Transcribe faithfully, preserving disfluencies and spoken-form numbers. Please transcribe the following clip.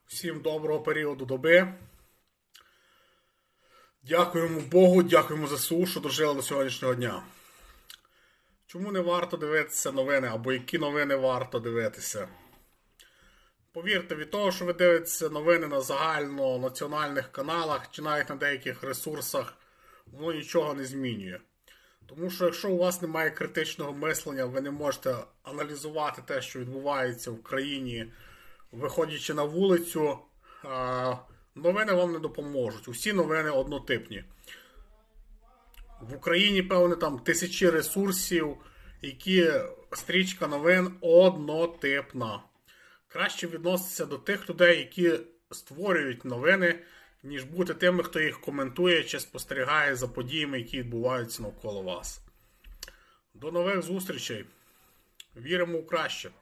Всім доброго періоду доби. Дякуємо Богу, дякуємо ЗСУ, що дожили до сьогоднішнього дня. Чому не варто дивитися новини, або які новини варто дивитися? Повірте, від того, що ви дивитеся новини на загальнонаціональних каналах, чи навіть на деяких ресурсах, воно нічого не змінює. Тому що якщо у вас немає критичного мислення, ви не можете аналізувати те, що відбувається в країні, виходячи на вулицю, новини вам не допоможуть. Усі новини однотипні. В Україні, певне, там тисячі ресурсів, які стрічка новин однотипна. Краще відноситися до тих людей, які створюють новини, ніж бути тими, хто їх коментує чи спостерігає за подіями, які відбуваються навколо вас. До нових зустрічей. Віримо у краще.